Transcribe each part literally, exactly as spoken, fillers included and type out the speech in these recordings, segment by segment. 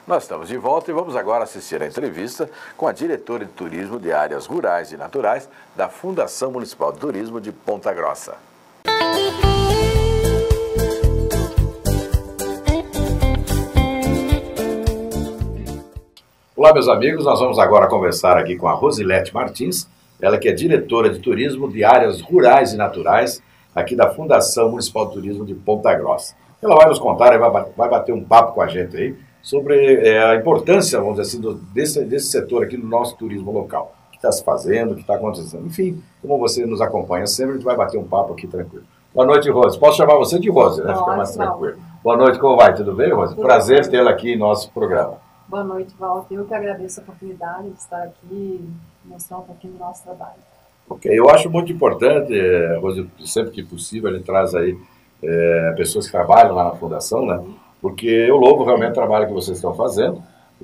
Nós estamos de volta e vamos agora assistir a entrevista com a diretora de turismo de áreas rurais e naturais da Fundação Municipal de Turismo de Ponta Grossa. Olá, meus amigos, nós vamos agora conversar aqui com a Rosilete Martins, ela que é diretora de turismo de áreas rurais e naturais aqui da Fundação Municipal de Turismo de Ponta Grossa. Ela vai nos contar e vai bater um papo com a gente aí sobre é, a importância, vamos dizer assim, do, desse, desse setor aqui no nosso turismo local. O que está se fazendo, o que está acontecendo. Enfim, como você nos acompanha sempre, a gente vai bater um papo aqui tranquilo. Boa noite, Rose. Posso chamar você de Rose, né? Fica mais tranquilo. Boa noite, como vai? Tudo bem, Rose? Prazer tê-la aqui em nosso programa. Boa noite, Walter. Eu que agradeço a oportunidade de estar aqui e mostrar um pouquinho do nosso trabalho. Ok, eu acho muito importante, Rose, sempre que possível, a gente traz aí é, pessoas que trabalham lá na Fundação, né? Porque eu louvo realmente o trabalho que vocês estão fazendo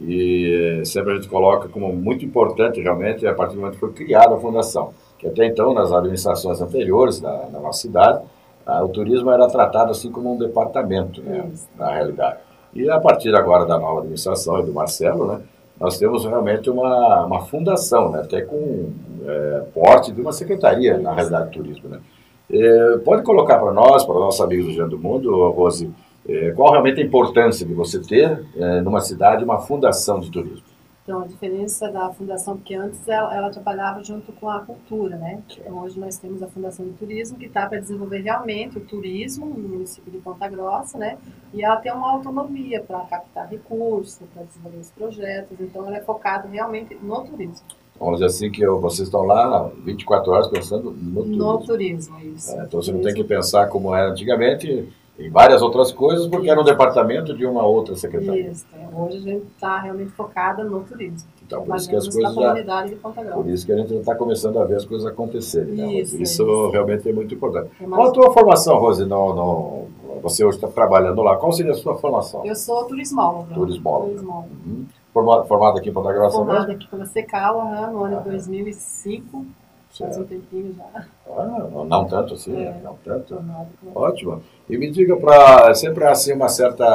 e sempre a gente coloca como muito importante realmente a partir do momento que foi criada a Fundação, que até então nas administrações anteriores na, na nossa cidade, a, o turismo era tratado assim como um departamento, né, na realidade. E a partir agora da nova administração e do Marcelo, né, nós temos realmente uma, uma fundação, né, até com é, porte de uma secretaria, na realidade, do turismo. Né. É, pode colocar para nós, para os nossos amigos do Giro do Mundo, Rose, é, qual realmente a importância de você ter, é, numa cidade, uma fundação de turismo? Então, a diferença da fundação, porque antes ela, ela trabalhava junto com a cultura, né? Então, hoje nós temos a Fundação de Turismo, que está para desenvolver realmente o turismo no município de Ponta Grossa, né? E ela tem uma autonomia para captar recursos, para desenvolver os projetos, então ela é focada realmente no turismo. Vamos dizer assim que vocês estão lá vinte e quatro horas pensando no turismo. No turismo, isso. É, então você não tem que pensar como era antigamente, em várias outras coisas, porque era um departamento de uma outra secretaria. Isso, hoje a gente está realmente focada no turismo. Então, por isso que as coisas já, de Ponta Grossa. Por isso que a gente está começando a ver as coisas acontecerem. Né, isso, isso, isso realmente é muito importante. É Qual a tua formação, Rose? No, no, você hoje está trabalhando lá. Qual seria a sua formação? Eu sou turismóloga. Turismóloga. Turismóloga. Uhum. Formada, formada aqui em Ponta Grossa Formada mesmo? aqui pela Secal, uhum, no ano de dois mil e cinco. Faz um tempinho já. Ah, não tanto assim, é, não tanto. Formado, Ótimo. E me diga, para sempre há assim, uma certa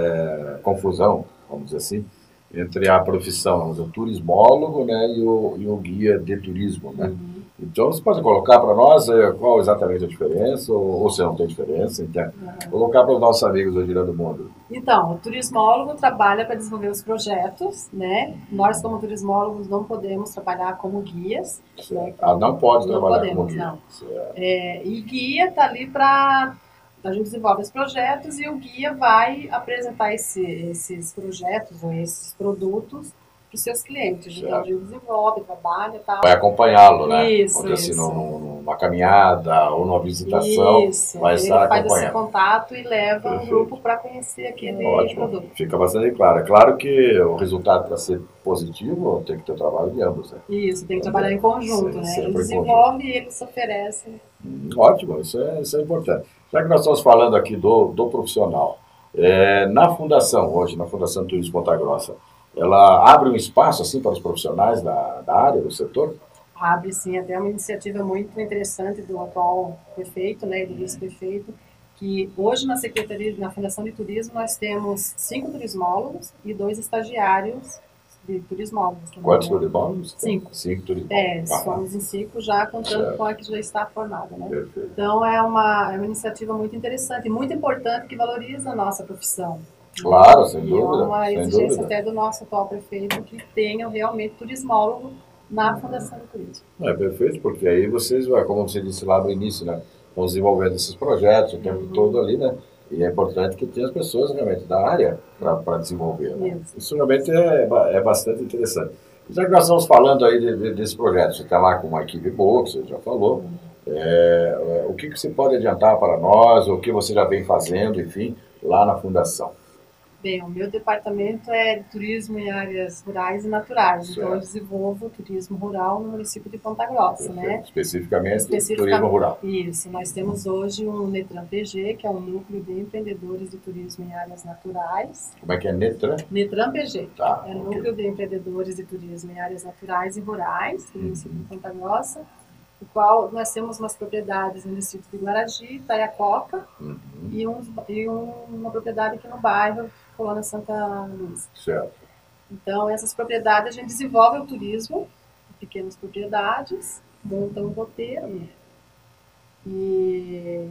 é, confusão, vamos dizer assim, entre a profissão, vamos dizer, o turismólogo, né, e o, e o guia de turismo, né? Uhum. Então, você pode colocar para nós é, qual exatamente a diferença, ou, ou se não tem diferença, então, uhum. Colocar para os nossos amigos do Giro do Mundo. Então, o turismólogo trabalha para desenvolver os projetos, né? Nós, como turismólogos, não podemos trabalhar como guias. Né? Ah, não pode não trabalhar podemos, como guia. Não. É, e guia está ali para... A gente desenvolve os projetos e o guia vai apresentar esse, esses projetos ou esses produtos para os seus clientes. Certo. Então, a gente desenvolve, trabalha e tal. Vai acompanhá-lo, né? Isso, Onde, assim, isso. numa caminhada ou numa visitação, isso. vai Ele estar faz acompanhando. esse contato e leva o Perfeito. grupo para conhecer aquele Ótimo. produto. Fica bastante claro. É claro que o resultado, para ser positivo, tem que ter o trabalho de ambos. Né? Isso, tem que trabalhar em conjunto, Sim, né? Ele desenvolve e ele se oferece. Hum, ótimo, isso é, isso é importante. Já que nós estamos falando aqui do, do profissional, é, na Fundação, hoje, na Fundação Turismo Ponta Grossa, ela abre um espaço assim para os profissionais da, da área, do setor? Abre sim, até uma iniciativa muito interessante do atual prefeito, né, do vice-prefeito, que hoje na Secretaria, na Fundação de Turismo, nós temos cinco turismólogos e dois estagiários de turismólogos. Quantos turismólogos? Cinco. Cinco turismólogos. É, ah, somos em cinco já, contando certo. Com a que já está formada, né? Perfeito. Então é uma, é uma iniciativa muito interessante, muito importante, que valoriza a nossa profissão. Claro, sem dúvida. É uma sem exigência dúvida. até do nosso atual prefeito que tenham realmente turismólogo na Fundação do Turismo. É perfeito, porque aí vocês, como você disse lá no início, né, vão desenvolvendo esses projetos o tempo uhum. todo ali, né? E é importante que tenha as pessoas realmente da área para desenvolver. Né? Isso. Isso realmente é, é bastante interessante. Já que nós estamos falando aí de, de, desse projeto, você está lá com uma equipe boa, que você já falou, uhum. é, o que, que você pode adiantar para nós, o que você já vem fazendo, enfim, lá na Fundação? Bem, o meu departamento é de turismo em áreas rurais e naturais, certo. Então eu desenvolvo turismo rural no município de Ponta Grossa, perfeito. Né? Especificamente, Especificamente turismo rural. Isso, nós temos hoje um Netran P G, que é um núcleo de empreendedores de turismo em áreas naturais. Como é que é Netran? Netran P G, tá, é um okay. núcleo de empreendedores de turismo em áreas naturais e rurais, no município de Ponta Grossa, no qual nós temos umas propriedades no município de Guaragi, Taiacoca, uhum. e, um, e um, uma propriedade aqui no bairro, Colônia Santa Luz. Certo. Então, essas propriedades, a gente desenvolve o turismo, pequenas propriedades, monta um roteiro, e,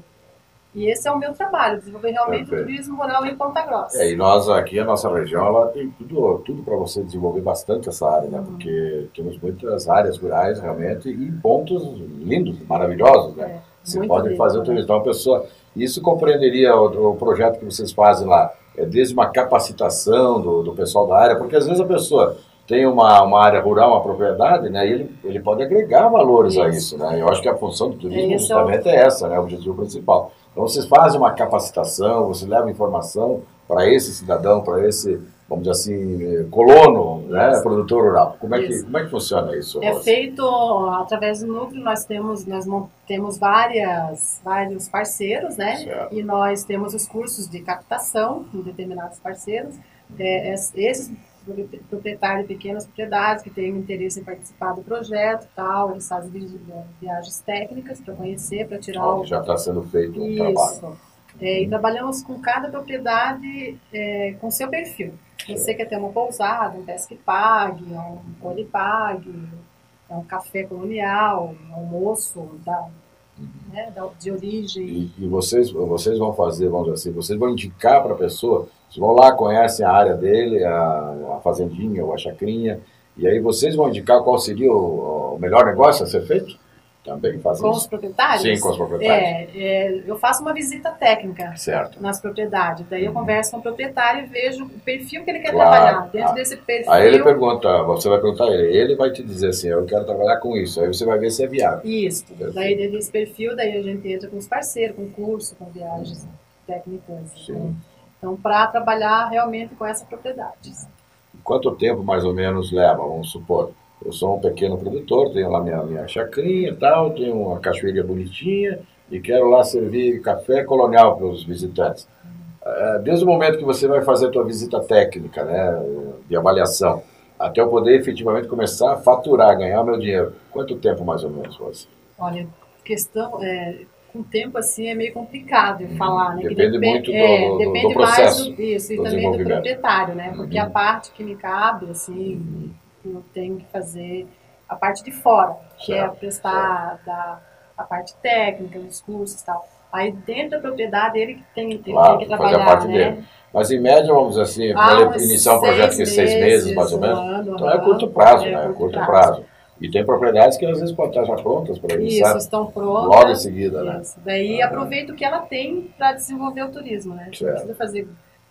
e esse é o meu trabalho, desenvolver realmente Perfeito. o turismo rural em Ponta Grossa. É, e nós aqui, a nossa região, ela tem tudo, tudo para você desenvolver bastante essa área, né? Uhum. Porque temos muitas áreas rurais, realmente, e pontos lindos, maravilhosos, né? É, você pode lindo, fazer o turismo. Então, a pessoa... Isso compreenderia o, o projeto que vocês fazem lá, é desde uma capacitação do, do pessoal da área, porque às vezes a pessoa tem uma, uma área rural, uma propriedade, né, e ele, ele pode agregar valores isso. a isso, né? Eu acho que a função do turismo é justamente é, o... é essa, né, o objetivo principal. Então vocês fazem uma capacitação, você leva informação para esse cidadão, para esse, vamos dizer assim, colono, né, produtor rural. Como é, que, como é que funciona isso? É Rosa? Feito através do núcleo, nós temos, nós temos várias, vários parceiros, né? Certo. E nós temos os cursos de captação em determinados parceiros. É, esses proprietários de pequenas propriedades que têm interesse em participar do projeto, tal, eles fazem viagens técnicas para conhecer, para tirar oh, o... Já está sendo feito um isso. trabalho. É, e trabalhamos com cada propriedade é, com seu perfil. Você quer ter uma pousada, um pesque pague, um polipague, um café colonial, um almoço da, né, da, de origem. E, e vocês, vocês vão fazer, vamos dizer assim, vocês vão indicar para a pessoa, vocês vão lá, conhecem a área dele, a, a fazendinha ou a chacrinha, e aí vocês vão indicar qual seria o, o melhor negócio a ser feito? Também faz com isso? os proprietários? Sim, com os proprietários. É, é, eu faço uma visita técnica certo. nas propriedades. Daí eu uhum. converso com o proprietário e vejo o perfil que ele quer claro. trabalhar. Dentro ah, desse perfil... Aí ele pergunta, você vai perguntar a ele, ele vai te dizer assim, eu quero trabalhar com isso. Aí você vai ver se é viável. Isso. Perfil. Daí dentro desse perfil, daí a gente entra com os parceiros, com curso, com viagens uhum. técnicas. Sim. Né? Então, para trabalhar realmente com essas propriedades. Quanto tempo mais ou menos leva, vamos supor? Eu sou um pequeno produtor, tenho lá minha, minha chacrinha e tal, tenho uma cachoeira bonitinha e quero lá servir café colonial para os visitantes. Desde o momento que você vai fazer a tua visita técnica, né, de avaliação, até eu poder efetivamente começar a faturar, ganhar meu dinheiro, quanto tempo mais ou menos, você? Olha, questão... É... com tempo assim é meio complicado de falar, né? Depende, que depende muito do, é, do, depende do processo. Mais do, isso, e também do proprietário, né? Porque uhum. a parte que me cabe, assim, uhum. eu tenho que fazer a parte de fora, que certo, é prestar da, a parte técnica, os cursos e tal. Aí dentro da propriedade ele que tem, tem, claro, tem que trabalhar, fazer a parte né? Dele. Mas em média, vamos dizer assim, ah, para ele iniciar um projeto de seis meses, mais ou menos, um ano, então é curto prazo, é né? Curto, curto prazo. prazo. E tem propriedades que às vezes podem estar já prontas para iniciar. Isso, estão prontas. Logo em seguida, né? Isso. Daí ah, aproveito o que ela tem para desenvolver o turismo, né? Não precisa fazer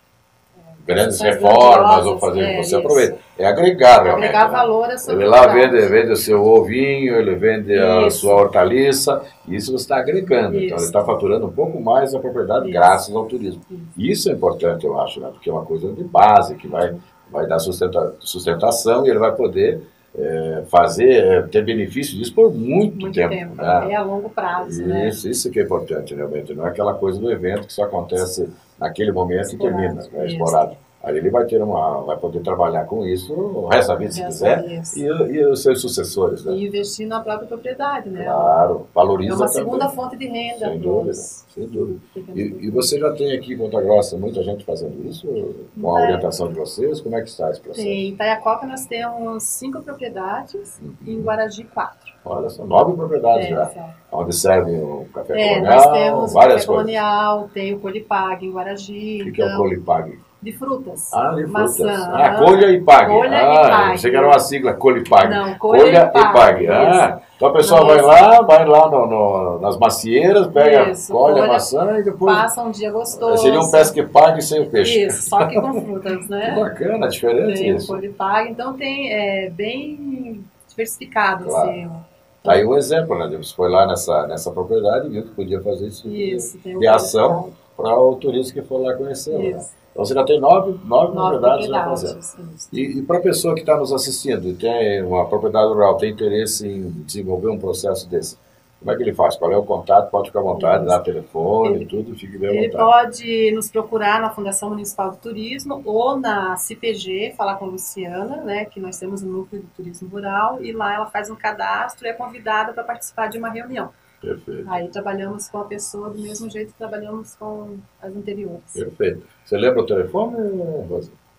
grandes reformas ou fazer, é, você isso. aproveita. É agregar realmente. Agregar valor a sua Ele lá vende, vende o seu ovinho, ele vende isso. a sua hortaliça, e isso você está agregando. Isso. Então ele está faturando um pouco mais a propriedade isso. graças ao turismo. Isso. isso é importante, eu acho, né? Porque é uma coisa de base que vai, vai dar sustenta, sustentação e ele vai poder é, fazer, ter benefício disso por muito, muito tempo. tempo. Né? É a longo prazo. Né? Isso, isso que é importante, realmente. Não é aquela coisa do evento que só acontece naquele momento explorado, e termina, né? Explorado. Aí ele vai ter uma, vai poder trabalhar com isso o resto da vida, se quiser, e, e os seus sucessores. Né? E investir na própria propriedade, né? Claro, valoriza. É uma também. segunda fonte de renda. Sem dúvida, sem dúvida. E, e você já tem aqui em Ponta Grossa muita gente fazendo isso? Com a orientação de vocês? Como é que está esse processo? Em Itaiacoca nós temos cinco propriedades uhum. e em Guaragi quatro. Olha, são nove propriedades é, já. São. Onde servem o café é, colonial, nós temos várias café coisas. colonial, tem o Colipag em Guaragi. O que, então, que é o Colipag? De frutas. Ah, de frutas. Maçã, ah, colha e pague. Colha ah, e pague. Você quer uma sigla, colha e pague. Não, colha, colha e pague. pague. Ah, então a pessoa vai lá, vai lá no, no, nas macieiras, pega, isso, colhe a maçã e depois... Passa um dia gostoso. Seria um pesca e pague sem o peixe. Isso, só que com frutas, né? Que bacana, diferente tem isso. Tem o colha e pague, então tem, é bem diversificado, claro. assim. Tá aí um exemplo, né? Você foi lá nessa, nessa propriedade e viu que podia fazer isso, isso de, de ação para o turista que for lá conhecer. Né? Então você já tem nove, nove, nove propriedades para fazer. E, e para a pessoa que está nos assistindo e tem uma propriedade rural, tem interesse em desenvolver um processo desse, como é que ele faz? Qual é o contato? Pode ficar à vontade, dar telefone e tudo, fique bem à vontade. Ele pode nos procurar na Fundação Municipal do Turismo ou na C P G, falar com a Luciana, né, que nós temos um núcleo de turismo rural, e lá ela faz um cadastro e é convidada para participar de uma reunião. Perfeito. Aí trabalhamos com a pessoa do mesmo jeito que trabalhamos com as anteriores. Perfeito. Você lembra o telefone, Rosa?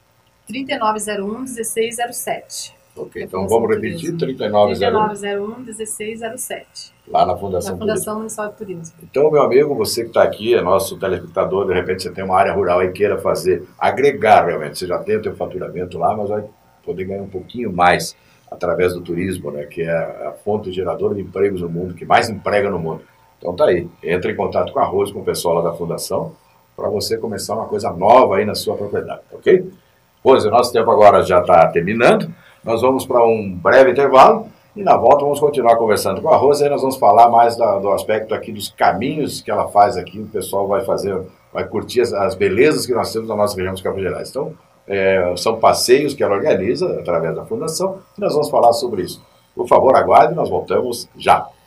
trinta e nove zero um, dezesseis zero sete. Ok, então vamos repetir, trinta e nove zero um. trinta e nove zero um, dezesseis zero sete. Lá na Fundação Na Fundação Municipal de Turismo. Então, meu amigo, você que está aqui, é nosso telespectador, de repente você tem uma área rural e queira fazer, agregar realmente, você já tem o seu faturamento lá, mas vai poder ganhar um pouquinho mais através do turismo, né, que é a fonte geradora de empregos no mundo, que mais emprega no mundo. Então tá aí, entre em contato com a Rose, com o pessoal lá da Fundação, para você começar uma coisa nova aí na sua propriedade, ok? Rose, o nosso tempo agora já está terminando, nós vamos para um breve intervalo e na volta vamos continuar conversando com a Rose, aí nós vamos falar mais da, do aspecto aqui dos caminhos que ela faz aqui, o pessoal vai fazer, vai curtir as, as belezas que nós temos na nossa região dos Campos Gerais. Então, é, são passeios que ela organiza através da Fundação e nós vamos falar sobre isso. Por favor, aguarde, nós voltamos já.